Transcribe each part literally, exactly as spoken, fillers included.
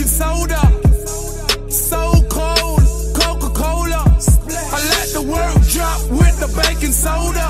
soda. So cold, Coca-Cola. I let the world drop with the baking soda.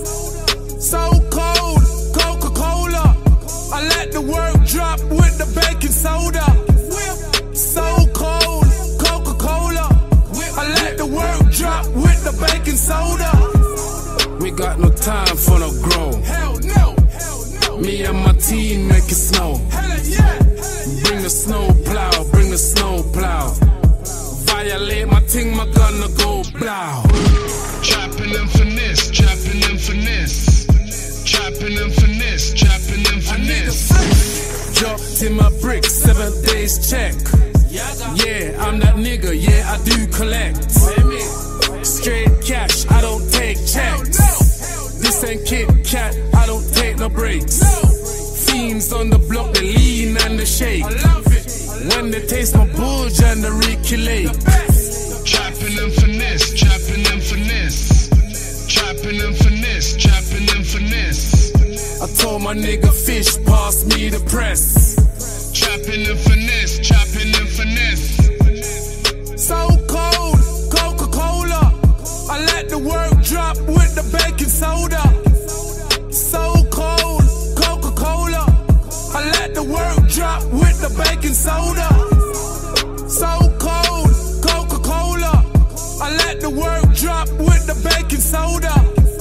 So cold, Coca-Cola. I let the world drop with the baking soda. So cold, Coca-Cola. I let the world drop with the baking soda. We got no time for no grow. Hell no. Me and my team make it snow. Bring the snow plow, bring the snow plow. Violate my ting, my gunna go blow. Trapping and finesse, trapping and finesse. Trapping and finesse, trapping and finesse. Dropped in my bricks, seven days check. Yeah, I'm that nigga, yeah, I do collect. Straight cash, I don't take checks. This ain't Kit Kat, I don't take no breaks. Fiends on the block, they lean and they shake. When they taste my bulge and they reculate. Trapping and finesse, trapping and finesse. Trapping and finesse, trapping and finesse. I told my nigga Fish, pass me the press. Trapping and finesse, trapping and finesse. So cold, Coca-Cola. I let the world drop with the baking soda. So cold, Coca-Cola. I let the world drop with the baking soda. So cold, Coca-Cola. I let the world drop with the baking soda.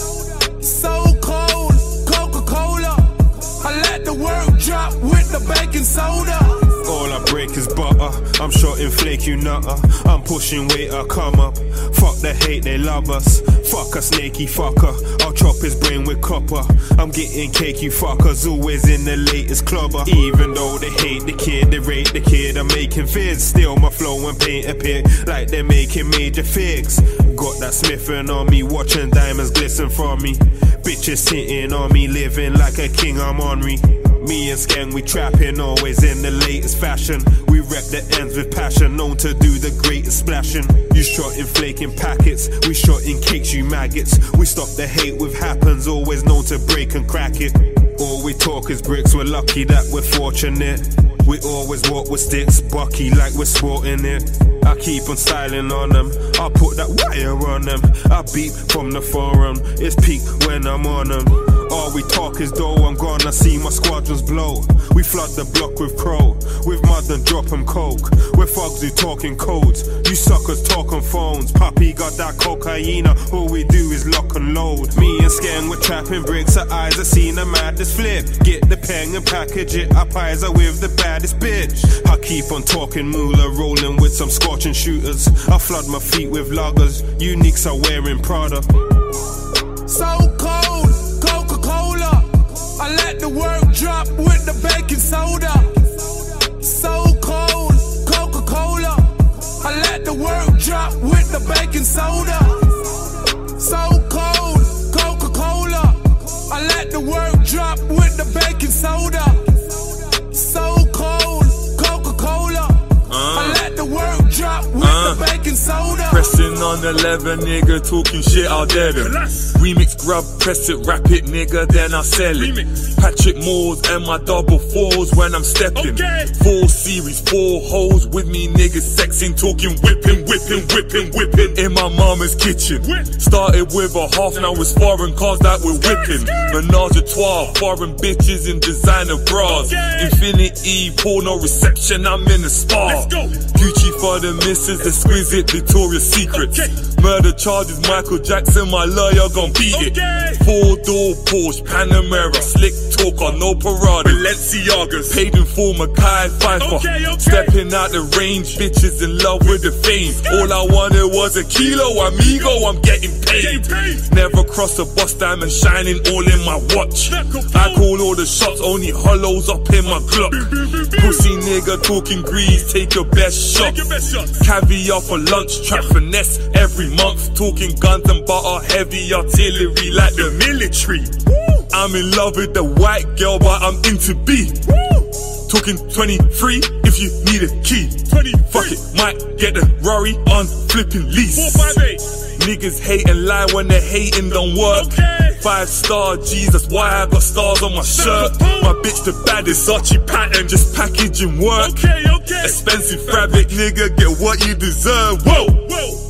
So cold, Coca-Cola. I let the world drop with the baking soda. All I break is butter. I'm short in flake, you nutter. I'm pushing weight, I come up. Fuck the hate, they love us. Fuck a snaky fucker. I'll chop his brain with copper. I'm getting cake, you fuckers. Always in the latest clubber. Even though they hate the kid, they rate the kid. I'm making fizz. Still my flow and paint a pic like they're making major figs. Got that sniffing on me, watching diamonds glisten from me. Bitches sitting on me, living like a king, I'm ornery. Me and Skeng, we trapping, always in the latest fashion. We rep the ends with passion, known to do the greatest splashing. You shot in flaking packets, we shot in cakes, you maggots. We stop the hate with happens, always known to break and crack it. All we talk is bricks, we're lucky that we're fortunate. We always walk with sticks, bucky like we're sporting it. I keep on styling on them, I put that wire on them. I beat from the forum, it's peak when I'm on them. All we talk is dough, I'm gonna see my squadrons blow. We flood the block with crow, with mud and drop 'em coke. We're thugs who talking codes, you suckers talk on phones. Puppy got that cocaine, all we do is lock and load. Me and Skeng, we're trapping bricks, our eyes are seen a maddest flip. Get the pen and package it up, eyes are with the baddest bitch. I keep on talking moolah, rolling with some scorching shooters. I flood my feet with loggers, uniques are wearing Prada. So cold, Coca-Cola. I let the world drop with the baking soda. So cold, Coca-Cola. I let the world drop with the baking soda. So cold, Coca-Cola. I let the world drop with the baking soda. So cold, Coca-Cola. I let the world drop with uh, the baking soda. Pressing on eleven, nigga, talking shit, I'll dare them. Remix, grub, press it, rap it, nigga, then I sell it. Remix. Patrick Moores and my double fours when I'm stepping. Okay. Four series, four hoes with me, niggas sexing, talking, whipping, whipping, whipping, whipping in my mama's kitchen. Whip. Started with a half, now it's foreign cars that we're whipping. Menage a trois, foreign bitches in designer bras. Okay. Infinity, porno reception, I'm in the spa. Gucci for the missus, exquisite Victoria's Secret. Okay. Murder charges, Michael Jackson, my lawyer gon' beat okay. it. Four door Porsche, Panamera, slick talker, no parade. Balenciagas, paid in full, Mackay Pfeiffer. Okay, okay. Stepping out the range, bitches in love with the fame. All I wanted was a kilo, amigo, I'm getting paid. Never cross a bus, diamond shining all in my watch. I call all the shots, only hollows up in my Glock. Pussy nigga talking grease, take your best shot. Caviar for lunch, trap finesse every month. Talking guns and butter, heavy artillery like the military. I'm in love with the white girl, but I'm into B. Talking twenty-three if you need a key. Fuck it, might get the Rory on flipping lease. Niggas hate and lie when they're hating don't work. Five star G's, that's why I got stars on my shirt. My bitch the baddest, Archie pattern, just packaging work. Okay, okay. Expensive fabric, nigga, get what you deserve. Whoa, whoa.